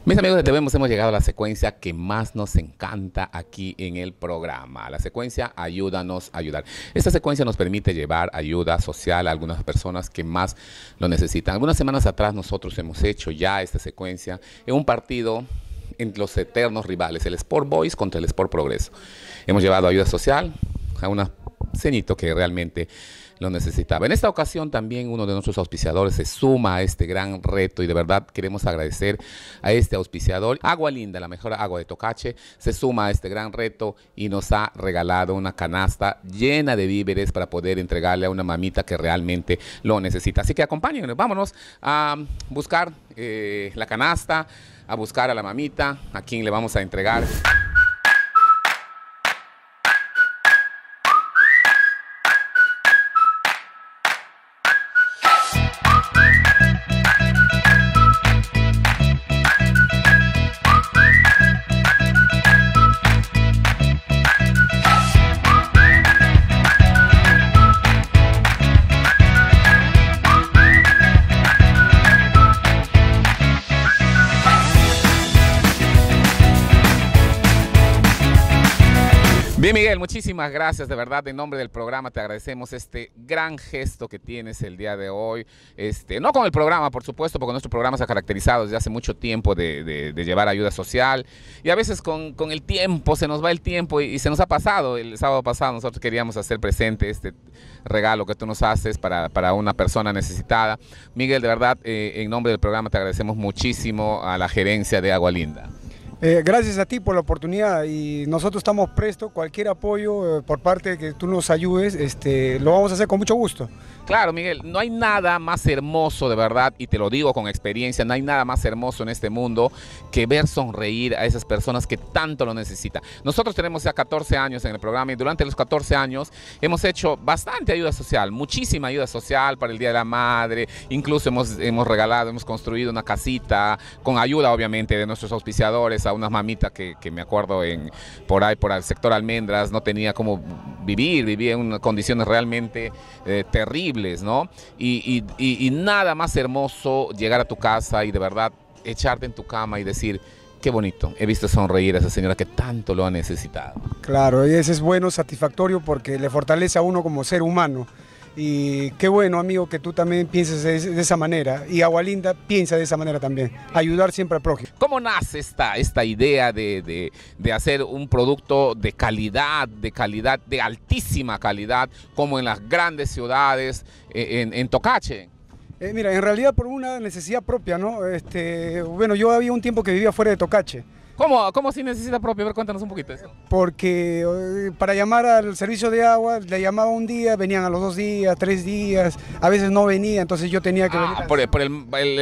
Mis amigos de TVemos, hemos llegado a la secuencia que más nos encanta aquí en el programa. La secuencia Ayúdanos a ayudar. Esta secuencia nos permite llevar ayuda social a algunas personas que más lo necesitan. Algunas semanas atrás nosotros hemos hecho ya esta secuencia en un partido entre los eternos rivales, el Sport Boys contra el Sport Progreso. Hemos llevado ayuda social a un cenito que realmente lo necesitaba. En esta ocasión también uno de nuestros auspiciadores se suma a este gran reto y de verdad queremos agradecer a este auspiciador. Agua Linda, la mejor agua de Tocache, se suma a este gran reto y nos ha regalado una canasta llena de víveres para poder entregarle a una mamita que realmente lo necesita. Así que acompáñenos, vámonos a buscar la canasta, a buscar a la mamita, a quien le vamos a entregar. Bien, Miguel, muchísimas gracias, de verdad, en nombre del programa te agradecemos este gran gesto que tienes el día de hoy, no con el programa, por supuesto, porque nuestro programa se ha caracterizado desde hace mucho tiempo de llevar ayuda social y a veces con el tiempo, se nos va el tiempo y se nos ha pasado. El sábado pasado nosotros queríamos hacer presente este regalo que tú nos haces para una persona necesitada. Miguel, de verdad, en nombre del programa te agradecemos muchísimo a la gerencia de Agua Linda. Gracias a ti por la oportunidad y nosotros estamos prestos, cualquier apoyo por parte de que tú nos ayudes, lo vamos a hacer con mucho gusto. Claro, Miguel, no hay nada más hermoso de verdad, y te lo digo con experiencia, no hay nada más hermoso en este mundo que ver sonreír a esas personas que tanto lo necesitan. Nosotros tenemos ya 14 años en el programa y durante los 14 años hemos hecho bastante ayuda social, muchísima ayuda social para el Día de la Madre, incluso hemos regalado, hemos construido una casita con ayuda obviamente de nuestros auspiciadores a unas mamitas que me acuerdo por el sector Almendras, no tenía cómo vivía en unas condiciones realmente terribles, ¿no? Y nada más hermoso llegar a tu casa y de verdad echarte en tu cama y decir, qué bonito, he visto sonreír a esa señora que tanto lo ha necesitado. Claro, y ese es bueno, satisfactorio porque le fortalece a uno como ser humano. Y qué bueno, amigo, que tú también pienses de esa manera. Y Agua Linda piensa de esa manera también, ayudar siempre al prójimo. ¿Cómo nace esta idea de hacer un producto de calidad, de altísima calidad, como en las grandes ciudades, en Tocache? Mira, en realidad por una necesidad propia, ¿no? Bueno, yo había un tiempo que vivía fuera de Tocache. ¿Cómo si necesita propio? A ver, cuéntanos un poquito eso. Porque para llamar al servicio de agua, le llamaba un día, venían a los 2 días, 3 días, a veces no venía, entonces yo tenía que venir. Por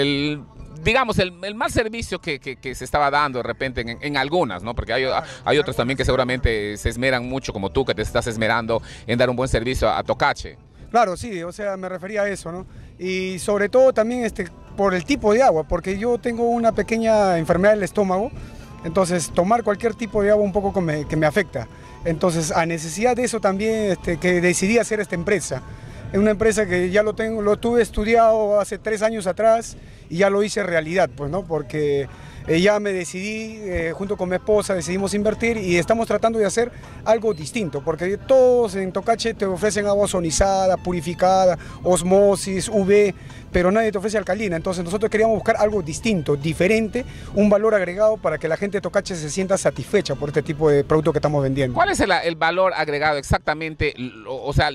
digamos, el mal servicio que se estaba dando de repente en algunas, ¿no? Porque hay otros también que seguramente se esmeran mucho, como tú, que te estás esmerando en dar un buen servicio a Tocache. Claro, sí, o sea, me refería a eso, ¿no? Y sobre todo también por el tipo de agua, porque yo tengo una pequeña enfermedad del estómago. Entonces, tomar cualquier tipo de agua un poco que me afecta. Entonces, a necesidad de eso también que decidí hacer esta empresa. Es una empresa que ya lo tuve estudiado hace 3 años atrás y ya lo hice realidad, pues, ¿no? Porque ya me decidí, junto con mi esposa, decidimos invertir y estamos tratando de hacer algo distinto, porque todos en Tocache te ofrecen agua ozonizada, purificada, osmosis, UV, pero nadie te ofrece alcalina. Entonces nosotros queríamos buscar algo distinto, diferente, un valor agregado para que la gente de Tocache se sienta satisfecha por este tipo de producto que estamos vendiendo. ¿Cuál es el valor agregado exactamente, o sea,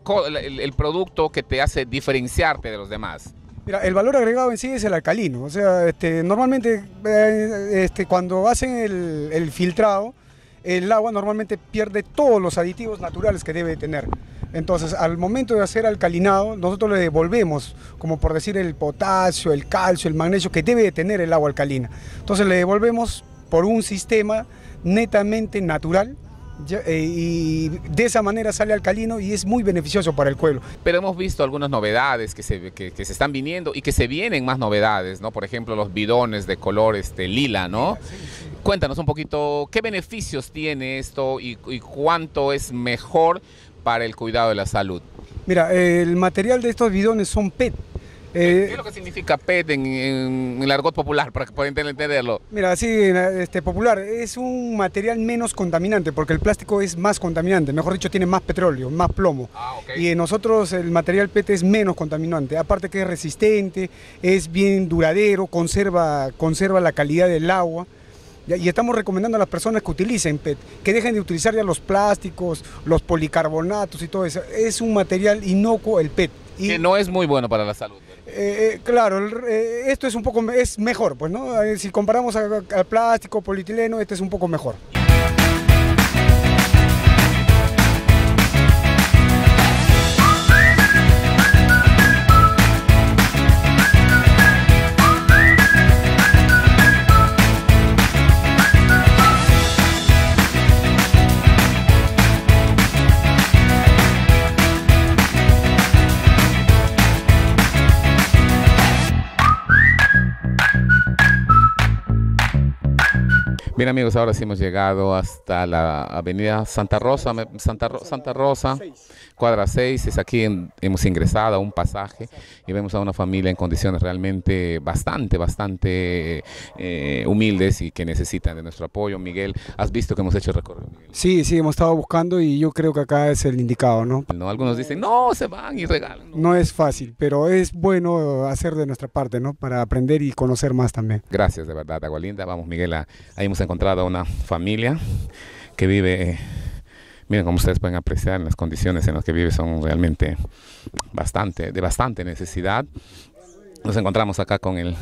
el producto que te hace diferenciarte de los demás? Mira, el valor agregado en sí es el alcalino, o sea, normalmente cuando hacen el filtrado, el agua normalmente pierde todos los aditivos naturales que debe tener. Entonces, al momento de hacer alcalinado, nosotros le devolvemos, como por decir, el potasio, el calcio, el magnesio que debe de tener el agua alcalina. Entonces, le devolvemos por un sistema netamente natural, y de esa manera sale alcalino y es muy beneficioso para el pueblo. Pero hemos visto algunas novedades que se están viniendo y que se vienen más novedades, ¿no? Por ejemplo, los bidones de color lila, ¿no? Sí, sí. Cuéntanos un poquito, ¿qué beneficios tiene esto y cuánto es mejor para el cuidado de la salud? Mira, el material de estos bidones son PET. ¿Qué es lo que significa PET en el argot popular, para que puedan entenderlo? Mira, sí, popular, es un material menos contaminante, porque el plástico es más contaminante, mejor dicho, tiene más petróleo, más plomo. Okay. Y en nosotros el material PET es menos contaminante, aparte que es resistente, es bien duradero, conserva la calidad del agua. Y estamos recomendando a las personas que utilicen PET, que dejen de utilizar ya los plásticos, los policarbonatos y todo eso. Es un material inocuo el PET. Y que no es muy bueno para la salud. Claro, esto es mejor, pues, ¿no? Si comparamos al plástico, polietileno, este es un poco mejor. Bien amigos, ahora sí hemos llegado hasta la avenida Santa Rosa, cuadra 6, es aquí, hemos ingresado a un pasaje y vemos a una familia en condiciones realmente bastante humildes y que necesitan de nuestro apoyo. Miguel, ¿has visto que hemos hecho el recorrido, Miguel? Sí, hemos estado buscando y yo creo que acá es el indicado, ¿no? Algunos dicen, no, se van y regalan. No es fácil, pero es bueno hacer de nuestra parte, ¿no? Para aprender y conocer más también. Gracias, de verdad, Agualinda. Vamos, Miguel, ahí hemos encontrado a una familia que vive, miren, como ustedes pueden apreciar, las condiciones en las que vive son realmente de bastante necesidad. Nos encontramos acá con el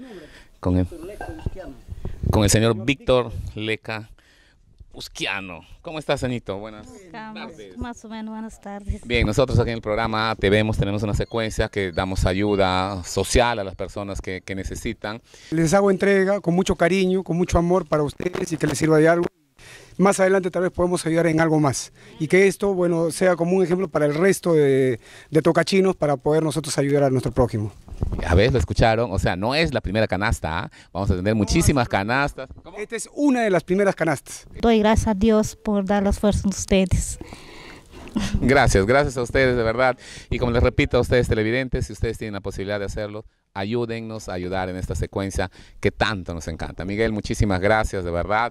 señor Víctor Leca Usquiano. ¿Cómo estás, Anito? Buenas tardes. Más o menos, buenas tardes. Bien, nosotros aquí en el programa tenemos una secuencia que damos ayuda social a las personas que necesitan. Les hago entrega con mucho cariño, con mucho amor para ustedes y que les sirva de algo. Más adelante tal vez podemos ayudar en algo más y que esto, bueno, sea como un ejemplo para el resto de tocachinos para poder nosotros ayudar a nuestro prójimo. A ver, lo escucharon, o sea, no es la primera canasta, ¿eh? Vamos a tener muchísimas canastas. ¿Cómo? Esta es una de las primeras canastas. Doy gracias a Dios por dar las fuerzas a ustedes. Gracias a ustedes, de verdad. Y como les repito a ustedes televidentes, si ustedes tienen la posibilidad de hacerlo, ayúdennos a ayudar en esta secuencia que tanto nos encanta. Miguel, muchísimas gracias, de verdad.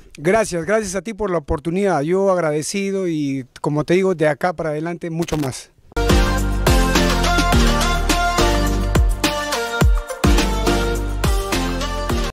Gracias a ti por la oportunidad. Yo agradecido y, como te digo, de acá para adelante mucho más.